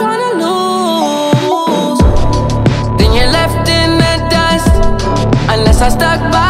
gonna lose. Then you're left in the dust, unless I stuck by